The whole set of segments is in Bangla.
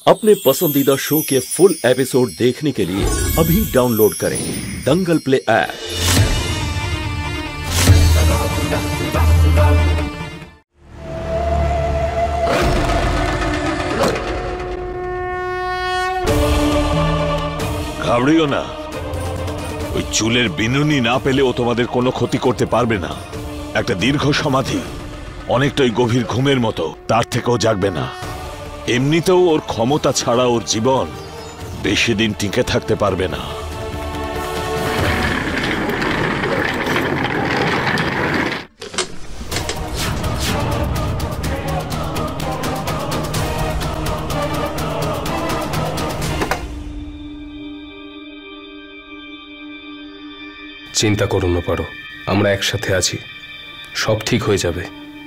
अपने पसंदीदा शो के फुल एपिसोड देखने के लिए अभी डाउनलोड करें दंगल प्ले ऐप। ঘাবড়িও না, ওই চুলের বিনুনি না পেলে ও তোমাদের কোনো ক্ষতি করতে পারবে না। একটা দীর্ঘ সমাধি, অনেকটাই গভীর ঘুমের মতো, তার থেকেও জাগবে না। এমনিতেও ওর ক্ষমতা ছাড়া ওর জীবন বেশি দিন টিকে থাকতে পারবে না। চিন্তা করো না, পারো, আমরা একসাথে আছি, সব ঠিক হয়ে যাবে।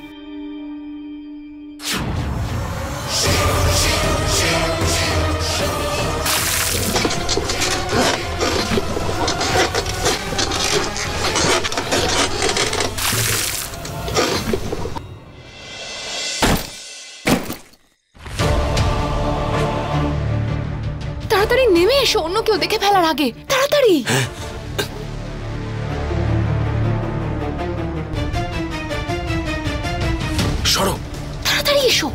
তাড়াতাড়ি নেমে এসো, অন্য কেউ দেখে ফেলার আগে, তাড়াতাড়ি। সরো, তাড়াতাড়ি এসো।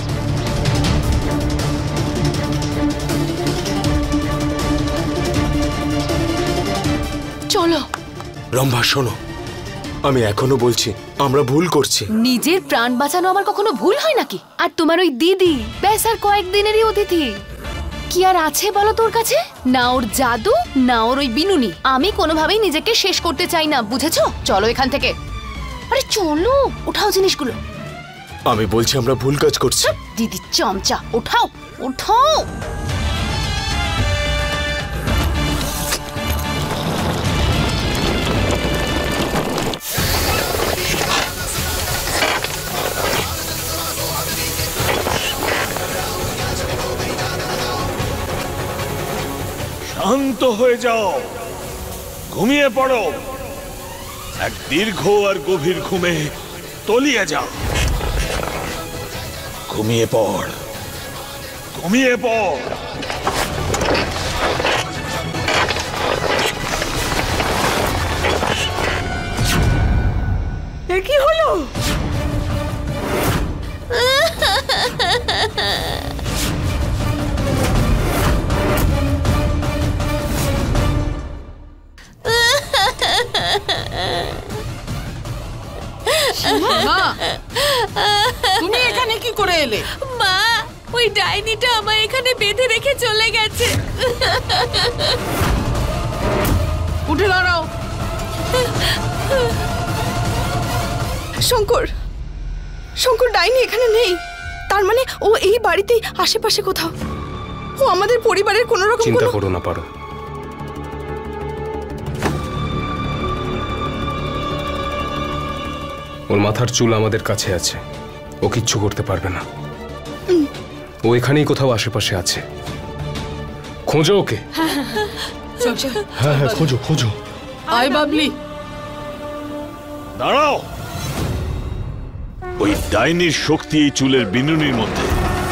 চলো। রম্ভা শোনো, আমি এখনো বলছি আমরা ভুল করছি। নিজের প্রাণ বাঁচানো আমার কখনো ভুল হয় নাকি? আর তোমার ওই দিদি ব্যাস আর কয়েকদিনেরই অতিথি, কি আর আছে বলো তোর কাছে? না ওর জাদু, না ওর ওই বিনুনি। আমি কোনোভাবেই নিজেকে শেষ করতে চাই না, বুঝেছো? চলো এখান থেকে। আরে চলো, উঠাও জিনিসগুলো। আমি বলছি আমরা ভুল কাজ করছি। দিদি চমচা, উঠাও উঠাও। শান্ত হয়ে যাও, ঘুমিয়ে পড়ো। এক দীর্ঘ আর গভীর ঘুমে তলিয়ে যাও। ঘুমিয়ে পড়, ঘুমিয়ে পড়। এ কি হলো? তুমি এখানে কি করে এলে? মা, ওই ডাইনিটা আমার এখানে বেঁধে রেখে চলে গেছে। উঠে দাঁড়াও। শঙ্কর, শঙ্কর ডাইনি এখানে নেই। তার মানে ও এই বাড়িতেই আশেপাশে কোথাও। ও আমাদের পরিবারের কোনো রকম। চিন্তা করো না, পারো। ওর মাথার চুল আমাদের কাছে আছে, ও কিচ্ছু করতে পারবে না। ও এখানেই কোথাও আশেপাশে আছে, খোঁজো ওকে। হ্যাঁ হ্যাঁ, খোঁজো খোঁজো। আয় বাবলি। দাঁড়াও। ওই ডাইনির শক্তি এই চুলের বিনুনির মধ্যে।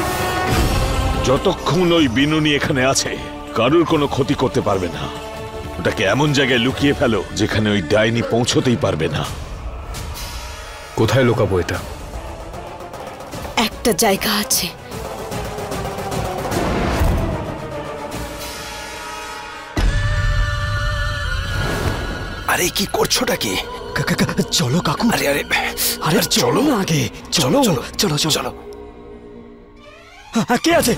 যতক্ষণ ওই বিনুনি এখানে আছে, কারুর কোনো ক্ষতি করতে পারবে না। ওটাকে এমন জায়গায় লুকিয়ে ফেলো যেখানে ওই ডাইনি পৌঁছতেই পারবে না। কোথায় লুকাবো এটা? একটা জায়গা আছে। আরে কি করছোটা কি? চলো কাকু। আরে আরে আরে চলো না আগে, চলো চলো চলো চলো। কে আছে?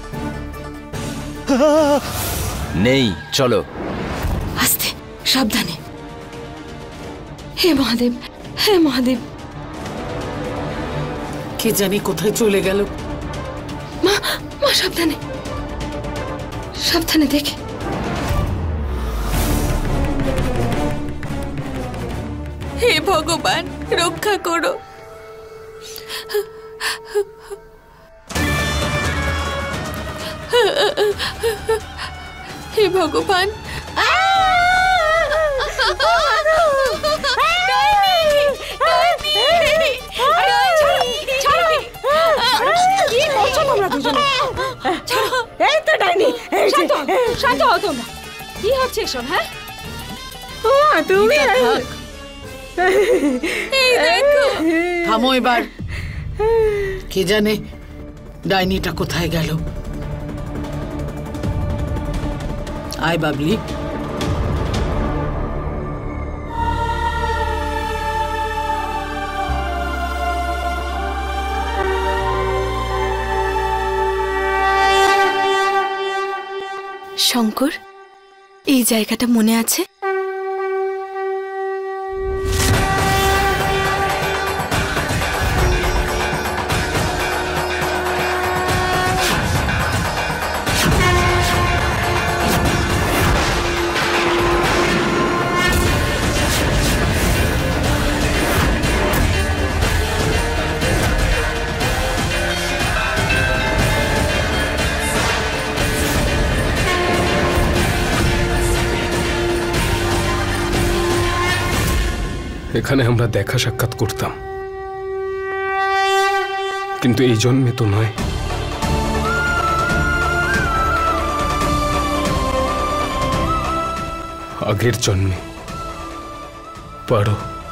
নেই, চলো। আস্তে, সাবধানে। হে মহাদেব, হে মহাদেব। কে জানি কোথায় চলে গেল। মা, মা সাবধানে, সাবধানে দেখে। হে ভগবান, রক্ষা করো। হে ভগবান। কি করছো তোমরা দুজনে? শান্ত হও তোমরা। কি হচ্ছে এসব? হ্যাঁ তুমি এই দেখো। থামো এবার। কে জানে ডাইনিটা কোথায় গেল। আয় বাবলি। শঙ্কর, এই জায়গাটা মনে আছে? এখানে আমরা দেখা সাক্ষাৎ করতাম, কিন্তু এই জন্মে তো নয়। আগের জন্মে। পারো,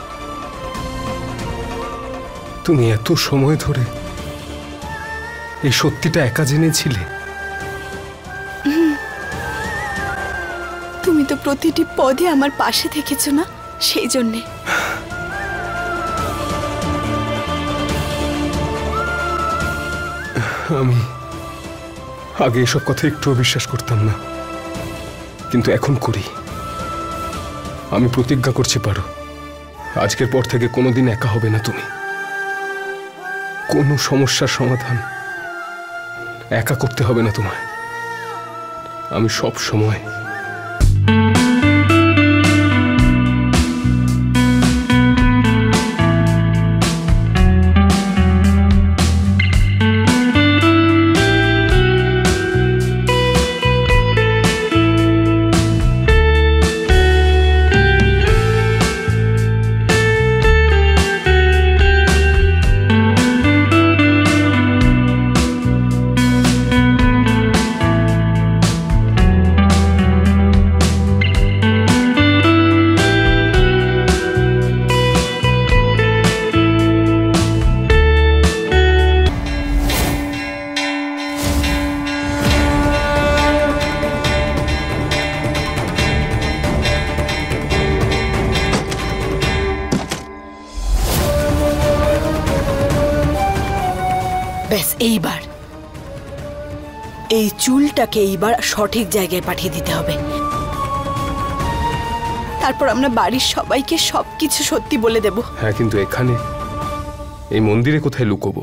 তুমি এত সময় ধরে এই সত্যিটা একা জেনেছিলে? তুমি তো প্রতিটি পদে আমার পাশে থেকেছো না, সেই জন্যে। আমি আগে এসব কথা একটুও বিশ্বাস করতাম না, কিন্তু এখন করি। আমি প্রতিজ্ঞা করছি পারো, আজকের পর থেকে কোনোদিন একা হবে না তুমি। কোনো সমস্যার সমাধান একা করতে হবে না তোমায়। আমি সব সময় ব্যাস, এইবার এই চুলটাকে এইবার সঠিক জায়গায় পাঠিয়ে দিতে হবে। তারপর আমরা বাড়ির সবাইকে সবকিছু সত্যি বলে দেব। হ্যাঁ, কিন্তু এখানে এই মন্দিরে কোথায় লুকোবো?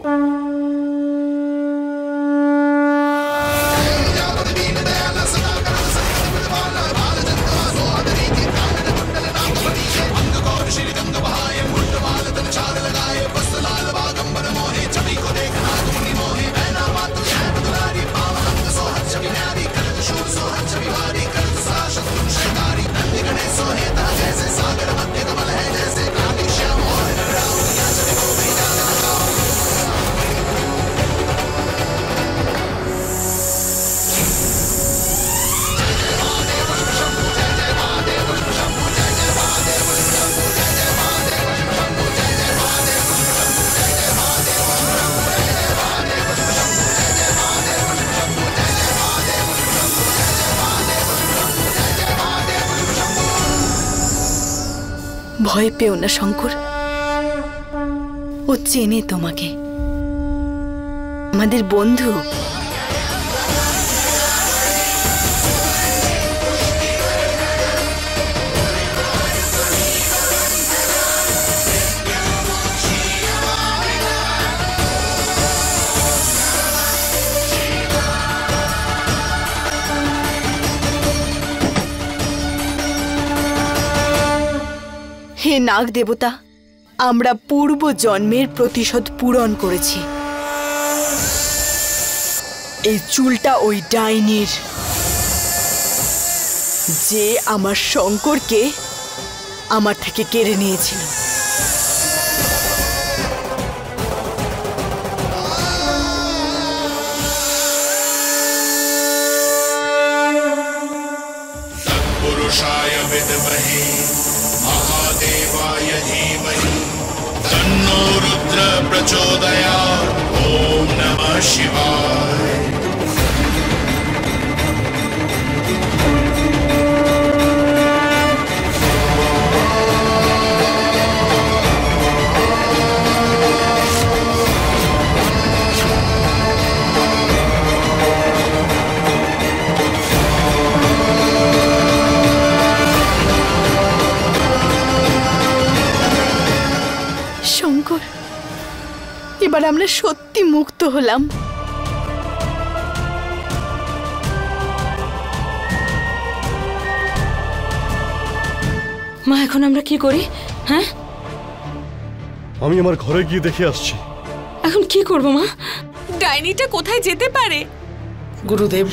ভয় পেও না শঙ্কর, ও চেনে তোমাকে, আমাদের বন্ধু। হে নাগ দেবতা, আমরা পূর্ব জন্মের প্রতিশোধ পূরণ করেছি। এই চুলটা ওই ডাইনির, যে আমার শঙ্করকে আমার থেকে কেড়ে নিয়েছিল। विद्महे महादेवाय धीमहि तन्नो रुद्र प्रचोदयात्। ओम नमः शिवाय। শঙ্কর, এবার আমরা সত্যি মুক্ত হলাম। মা এখন আমরা কি করি? হ্যাঁ, আমি আমার ঘরে গিয়ে দেখে আসছি। এখন কি করব মা? ডাইনিটা কোথায় যেতে পারে? গুরুদেব,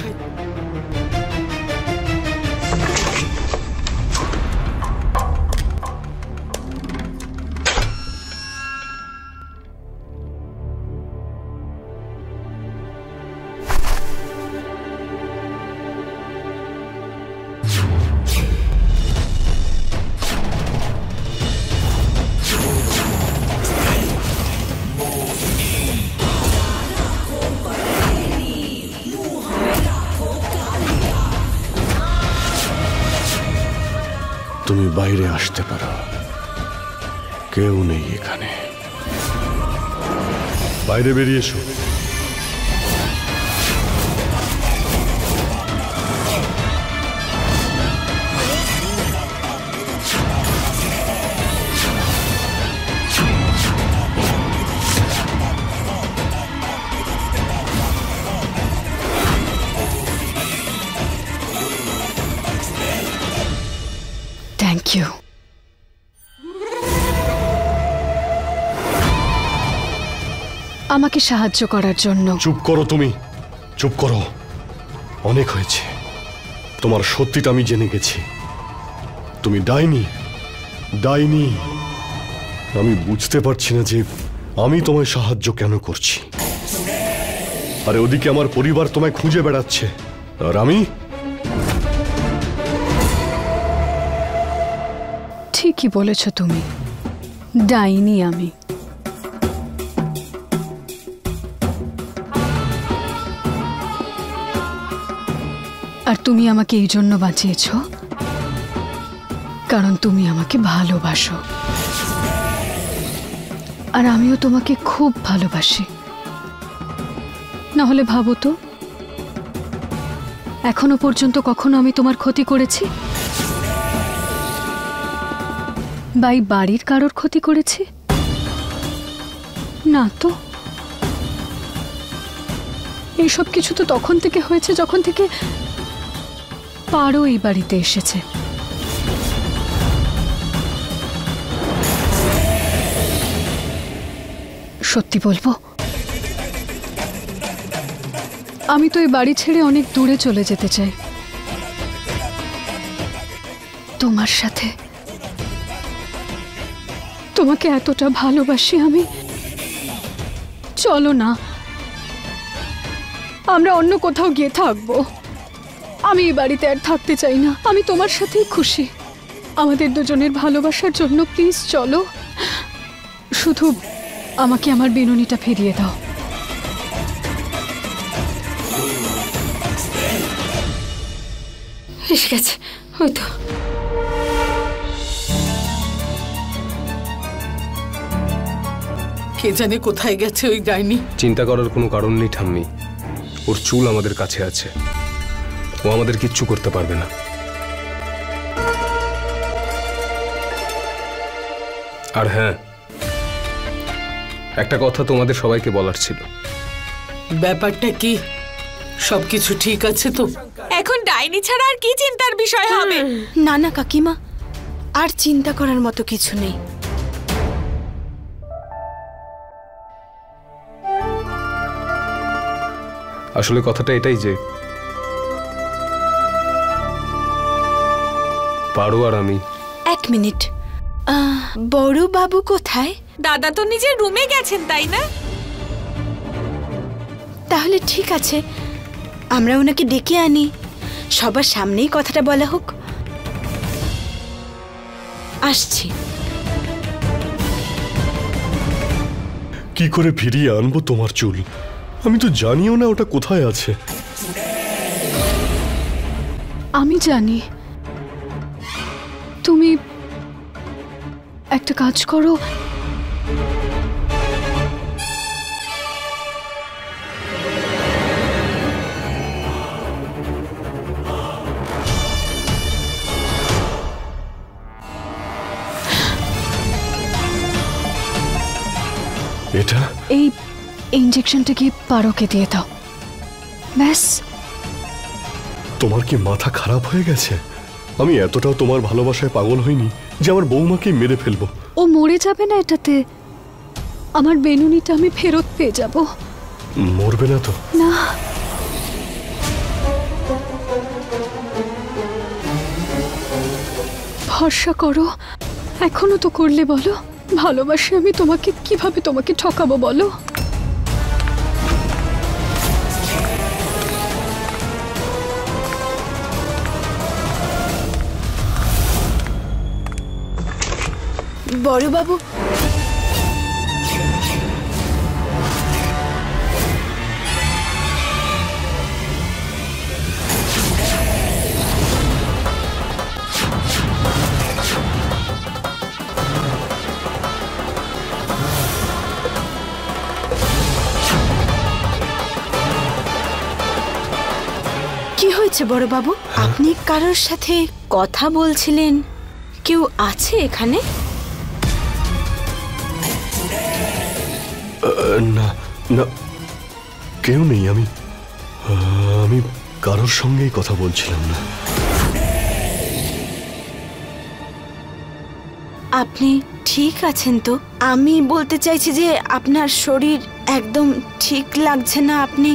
তুমি বাইরে আসতে পারো, কেউ নেই এখানে। বাইরে বেরিয়ে এসো। Thank you. আমাকে সাহায্য করার জন্য। চুপ করো তুমি, চুপ করো। অনেক হয়েছে। তোমার সত্যিটা আমি জেনে গেছি। তুমি ডাইনি, ডাইনি। আমি বুঝতে পারছি না যে আমি তোমায় সাহায্য কেন করছি। আরে ওদিকে আমার পরিবার তোমায় খুঁজে বেড়াচ্ছে, আর আমি? ঠিকই বলেছ তুমি, ডাইনি আমি। আর তুমি আমাকে এই জন্য বাঁচিয়েছ কারণ তুমি আমাকে ভালোবাসো, আর আমিও তোমাকে খুব ভালোবাসি। না হলে ভাবো তো, এখনো পর্যন্ত কখনো আমি তোমার ক্ষতি করেছি? বা এই বাড়ির কারোর ক্ষতি করেছি? না তো। এইসব কিছু তো তখন থেকে হয়েছে যখন থেকে পারো এই বাড়িতে এসেছে। সত্যি বলবো, আমি তো এই বাড়ি ছেড়ে অনেক দূরে চলে যেতে চাই, তোমার সাথে। তোমাকে এতটা ভালোবাসি আমি। চলো না, আমরা অন্য কোথাও গিয়ে থাকবো। আমি এই বাড়িতে আর থাকতে চাই না। আমি তোমার সাথেই খুশি। আমাদের দুজনের ভালোবাসার জন্য প্লিজ চলো। শুধু আমাকে আমার বিনুনিটা ফিরিয়ে দাও। এসে গেছে, হয়তো। কে জানে কোথায় গেছে ওই ডাইনি। চিন্তা করার কোনো কারণ নেই ঠাম্মি। ওর চুল আমাদের কাছে আছে, ও আমাদের কিচ্ছু করতে পারবে না। আর হ্যাঁ, একটা কথা তোমাদের সবাইকে বলার ছিল। ব্যাপারটা কি? সবকিছু ঠিক আছে তো? এখন ডাইনি ছাড়া আর কি চিন্তার বিষয় হবে? না না কাকিমা, আর চিন্তা করার মতো কিছু নেই। আসলে কথাটা এটাই যে পারো আর আমি। এক মিনিট, বড় বাবু কোথায়? দাদা তো নিজের রুমে গেছেন, তাই না? তাহলে ঠিক আছে, আমরা ওনাকে ডেকে আনি। সবার সামনেই কথাটা বলা হোক। আসছি। কি করে ফিরিয়ে আনবো তোমার চুল? আমি তো জানিও না ওটা কোথায় আছে। আমি জানি। তুমি একটা কাজ করো, এটা এই ইনজেকশনটা কি পারোকে দিয়ে দাও, ব্যাস। তোমার কি মাথা খারাপ হয়ে গেছে? আমি এতটাও তোমার ভালোবাসায় পাগল হইনি যে আমার বৌমাকে মেরে ফেলবো। ও মরে যাবে না এটাতে। আমার বেনুনিটা আমি ফেরত পেয়ে যাব। মরবে না তো? না, ভরসা করো। এখনো তো করলে বলো, ভালোবাসি আমি তোমাকে, কিভাবে তোমাকে ঠকাবো বলো? বড়বাবু, কি হয়েছে বড়বাবু? আপনি কারোর সাথে কথা বলছিলেন, কেউ আছে এখানে? না না, কেউ নেই। আমি কারোর সঙ্গেই কথা বলছিলাম না। আপনি ঠিক আছেন তো? আমি বলতে চাইছি যে আপনার শরীর একদম ঠিক লাগছে না। আপনি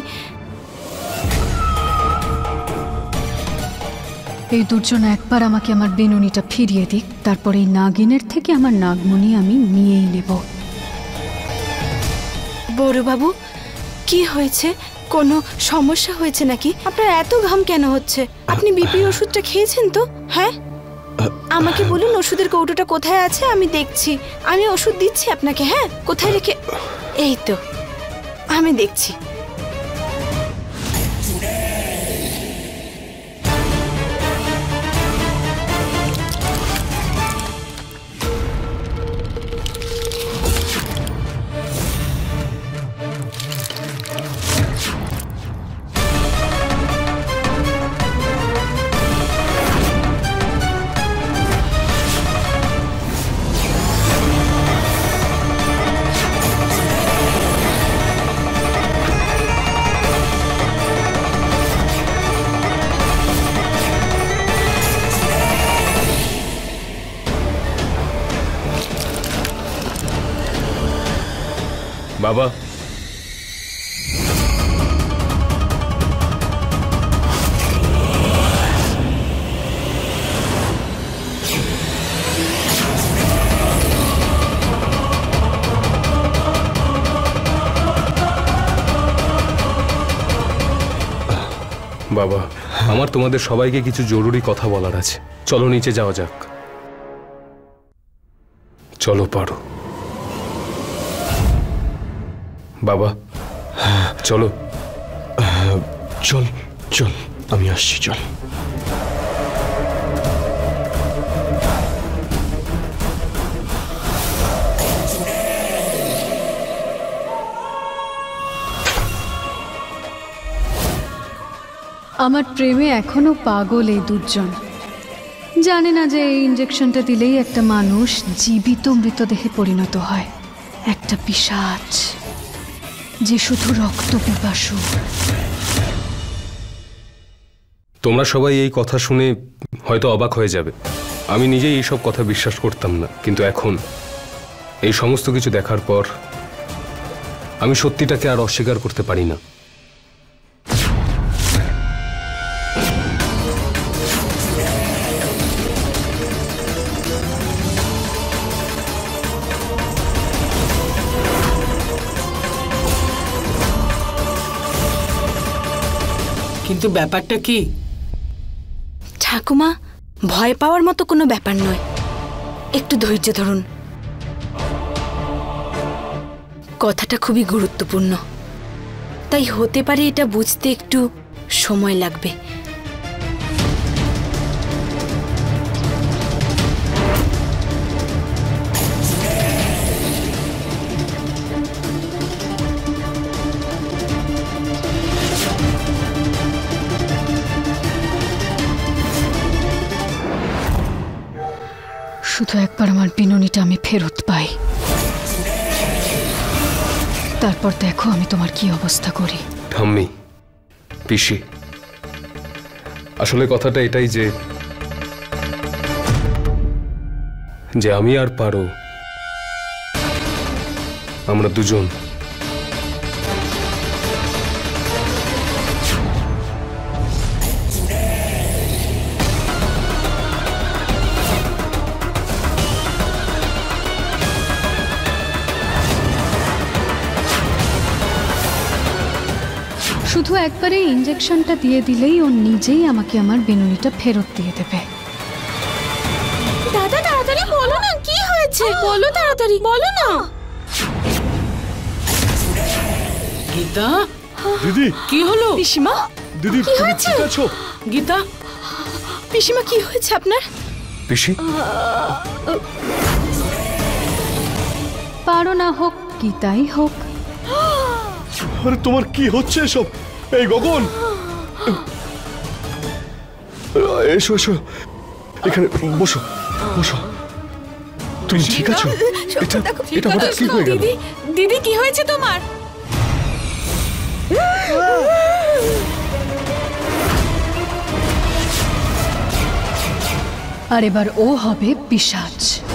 এই দুর্জন একবার আমাকে আমার বেনুনিটা ফিরিয়ে দিক, তারপর এই নাগিনের থেকে আমার নাগমণি আমি নিয়েই নেব। বড়বাবু, কি হয়েছে? কোনো সমস্যা হয়েছে নাকি? আপনার এত ঘাম কেন হচ্ছে? আপনি বিপি ওষুধটা খেয়েছেন তো? হ্যাঁ, আমাকে বলুন ওষুধের কৌটোটা কোথায় আছে, আমি দেখছি। আমি ওষুধ দিচ্ছি আপনাকে। হ্যাঁ, কোথায় রেখে? এই তো, আমি দেখছি। বাবা, বাবা, আমার তোমাদের সবাইকে কিছু জরুরি কথা বলার আছে। চলো নিচে যাওয়া যাক। চলো পারো। বাবা চলো। চল চল, আমি আসছি, চল। আমার প্রেমে এখনো পাগল এই দুর্জন। জানে না যে এই ইনজেকশনটা দিলেই একটা মানুষ জীবিত মৃতদেহে পরিণত হয়, একটা পিশাচ যে শুধু রক্ত পিপাসু। তোমরা সবাই এই কথা শুনে হয়তো অবাক হয়ে যাবে। আমি নিজেই এইসব কথা বিশ্বাস করতাম না, কিন্তু এখন এই সমস্ত কিছু দেখার পর আমি সত্যিটাকে আর অস্বীকার করতে পারি না। কিন্তু ব্যাপারটা কি? ঠাকুমা, ভয় পাওয়ার মতো কোনো ব্যাপার নয়। একটু ধৈর্য ধরুন। কথাটা খুবই গুরুত্বপূর্ণ, তাই হতে পারে এটা বুঝতে একটু সময় লাগবে। শুধু একবার আমার বিনুনিটা আমি ফেরত পাই, তারপর দেখো আমি তোমার কি অবস্থা করি। ঠাম্মি, পিসি, আসলে কথাটা এটাই যে আমি আর পারো, আমরা দুজন শুধু একবারে ইনজেকশনটা দিয়ে দিলেই ও নিজেই আমাকে আমার বিনুনিটা ফেরত দিয়ে দেবে। দাদা তাড়াতাড়ি বলো না কি হয়েছে, বলো তাড়াতাড়ি বলো না। গীতা, দিদি, কি হলো? পিসিমা, দিদি, কি তুমি হয়েছে? ঠিক আছো? গীতা, পিসিমা কি হয়েছে আপনার? পিসি, পারো না হোক গীতাই হোক। আরে তোমার কি হচ্ছে এসব? এই গগন, এসো এসো, এখানে বসো বসো। তুমি ঠিক আছো? এটা হঠাৎ কি হয়ে গেল? দিদি কি হয়েছে তোমার? আর এবার ও হবে পিশাচ।